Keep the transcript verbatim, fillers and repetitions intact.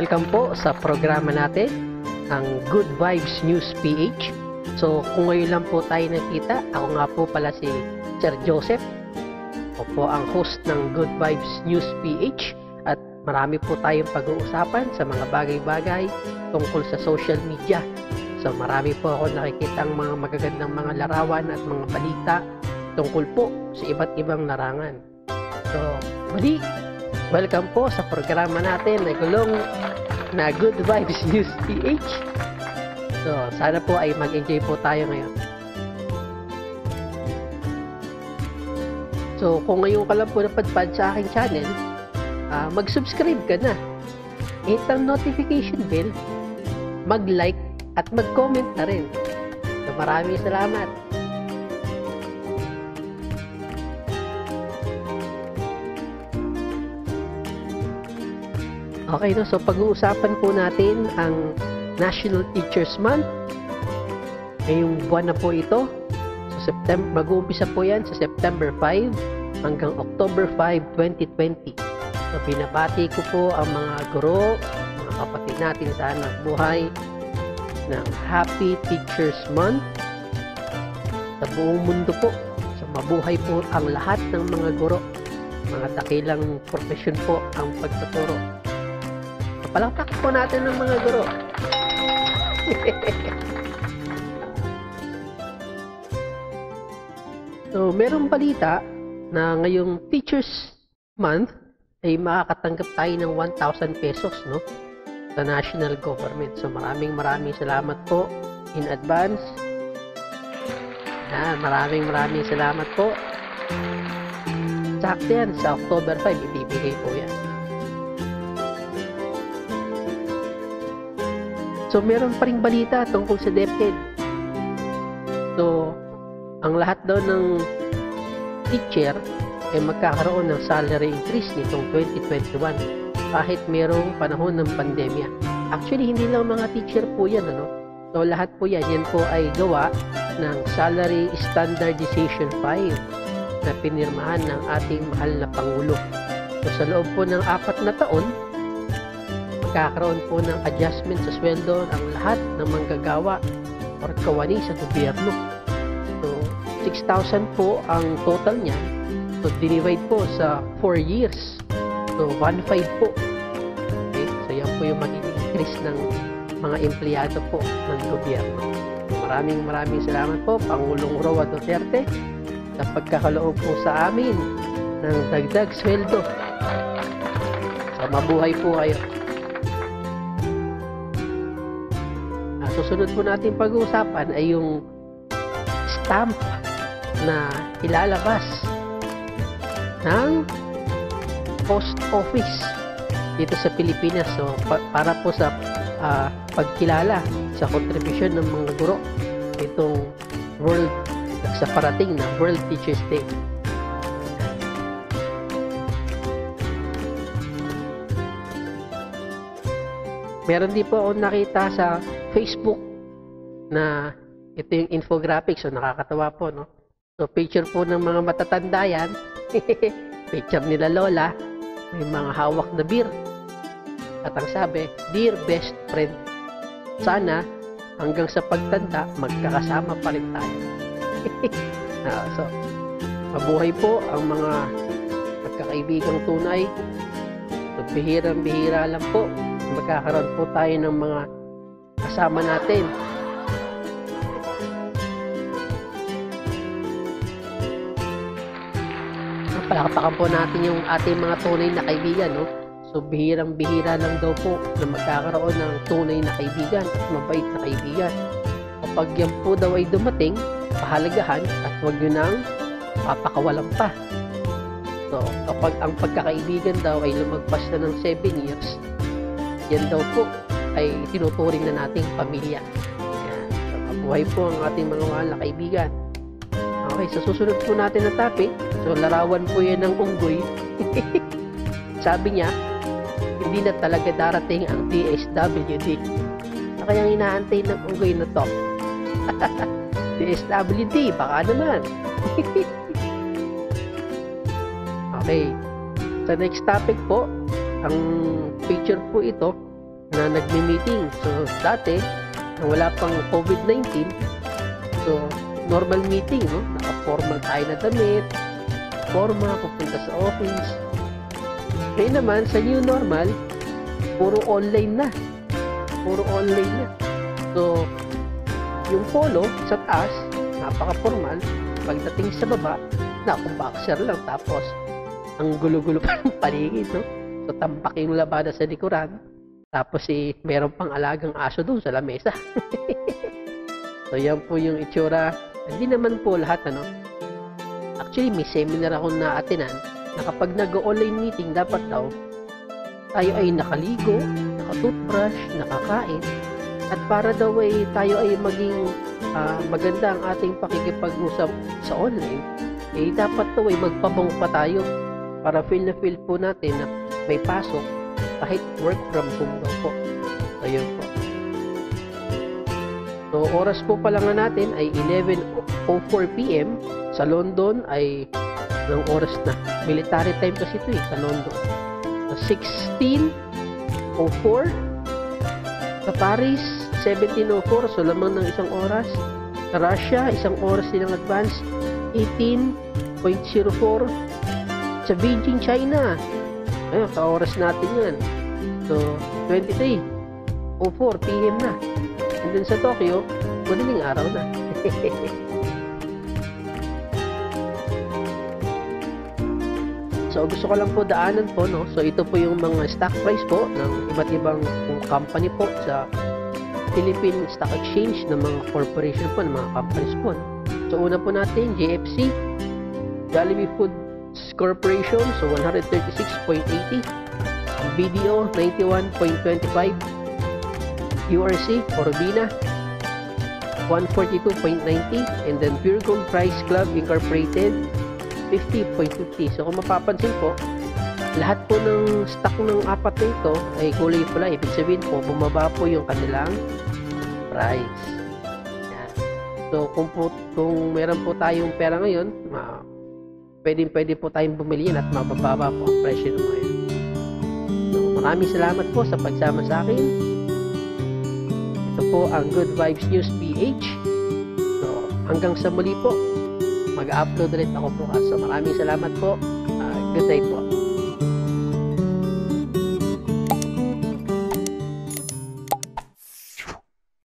welcome po sa programa natin, ang Good Vibes News P H. So, kung ngayon lang po tayo nakita, ako nga po pala si Sir Joseph. Ako po ang host ng Good Vibes News P H at marami po tayong pag-uusapan sa mga bagay-bagay tungkol sa social media. So, marami po ako nakikitang mga magagandang mga larawan at mga balita tungkol po sa iba't ibang larangan. So, muli, welcome po sa programa natin na gulong na Good Vibes News P H. So, sana po ay mag-enjoy po tayo ngayon. So, kung ngayon ka lang po napadpad sa aking channel, uh, mag-subscribe ka na. Hit ang notification bell, mag-like at mag-comment na rin. So, maraming salamat. Okay, no? So pag-uusapan po natin ang National Teachers Month. Ngayong buwan na po ito. So September, mag-uumpisa po yan sa September five hanggang October five, twenty twenty. So binabati ko po ang mga guro, mga kapatid natin sa hanap buhay ng Happy Teachers Month sa buong mundo po. So mabuhay po ang lahat ng mga guro. Mga dakilang profesyon po ang pagtuturo. Palakpak po natin ng mga guro. So, merong balita na ngayong Teachers Month ay makakatanggap tayo ng one thousand pesos, no? Sa national government. So, maraming maraming salamat po in advance. Yan, maraming maraming salamat po. Sakto yan, sa October five, ibibigay po yan. So, meron pa ring balita tungkol sa DepEd. So, ang lahat daw ng teacher ay magkakaroon ng salary increase nitong twenty twenty-one kahit merong panahon ng pandemya. Actually, hindi lang mga teacher po yan, ano? So, lahat po yan, yan po ay gawa ng Salary Standardization five na pinirmahan ng ating mahal na Pangulo. So, sa loob po ng apat na taon, magkakaroon po ng adjustment sa sweldo ng lahat ng manggagawa or kawani sa gobyerno. So, six thousand po ang total niya. So, divide po sa four years. So, one point five po. Okay? So, yan po yung magiging increase ng mga empleyado po ng gobyerno. So, maraming maraming salamat po, Pangulong Roa Duterte, sa pagkakaloob po sa amin ng dagdag sweldo. So, mabuhay po kayo. Susunod po natin pag-uusapan ay yung stamp na ilalabas ng post office dito sa Pilipinas. So, pa para po sa uh, pagkilala sa kontribusyon ng mga guro itong World, sa parating na World Teachers Day. Meron din po ako nakita sa Facebook na ito yung infographic. So, nakakatawa po, no? So, picture po ng mga matatanda yan. Picture nila lola. May mga hawak na beer. At ang sabi, dear best friend, sana hanggang sa pagtanda, magkakasama pa rin tayo. uh, so, mabuhay po ang mga magkakaibigang tunay. So, bihirang-bihira lang po. Magkakaroon po tayo ng mga kasama natin. Palakpakan po natin yung ating mga tunay na kaibigan, no? So, bihirang-bihira lang daw po na magkakaroon ng tunay na kaibigan at mabait na kaibigan. Kapag yan po daw ay dumating, pahalagahan at huwag nyo nang papakawalan pa. So, kapag ang pagkakaibigan daw ay lumagpas na ng seven years, yan daw po ay tinuturing na nating pamilya. Ayan. So, mabuhay po ang ating mga mahal na kaibigan. Okay, so susunod po natin ang topic. So, larawan po yan ng unggoy. Sabi niya, hindi na talaga darating ang D S W D. So, kayang inaantay ng unggoy na to. D S W D, baka naman. Okay. Sa next topic po, ang picture po ito na nagmi-meeting. So, dati, na wala pang COVID nineteen, so, normal meeting, no? Naka-formal tayo na damit, forma, pupunta sa office. Ngayon naman, sa new normal, puro online na. Puro online na. So, yung polo sa taas, napaka-formal. Pagdating sa baba, naka-boxer lang. Tapos, ang gulo-gulo pa ng paligid, no? So, tampak yung labada sa likuran. Tapos, eh, meron pang alagang aso doon sa lamesa. So, yan po yung itsura. Hindi naman po lahat, ano. Actually, may seminar ako na atinan na kapag nag-online meeting, dapat daw tayo ay nakaligo, nakatoothbrush, nakakain, at para daw ay tayo ay maging uh, maganda ang ating pakikipag-usap sa online, eh dapat daw ay magpabango pa tayo para feel na feel po natin na may pasok kahit work from home daw po. So, yun po. So, oras po pala nga natin ay eleven oh four p m Sa London ay ng oras na. Military time kasi ito eh, sa London. So, sixteen oh four Sa Paris, seventeen oh four So, lamang ng isang oras. Sa Russia, isang oras din ang advance. eighteen oh four Sa Beijing, China. Ayun, sa oras natin yan. So, twenty-three oh four p m na. And then sa Tokyo, madaling araw na. So, gusto ko lang po daanan po, no? So, ito po yung mga stock price po ng iba't ibang company po sa Philippine Stock Exchange ng mga corporation po, ng mga companies po. So, una po natin, J F C, Jollibee Foods Corporation, so one thirty-six point eight zero. B D O, ninety-one point two five. U R C, Orbina, one forty-two point nine zero. And then Pure Gold Price Club Incorporated, fifty point five zero. So, kung mapapansin po, lahat po ng stock ng apat na ito ay kulay pula. Ibig sabihin po, bumaba po yung kanilang price. Yan. So, kung, po, kung meron po tayong pera ngayon, ma pwedeng pwede po tayong bumili yan at mabababa po ang presyo ng ngayon. So, maraming salamat po sa pagsama sa akin. Ito po ang Good Vibes News P H. So, hanggang sa muli po, mag-upload ulit ako po. So, maraming salamat po. Uh, good night po.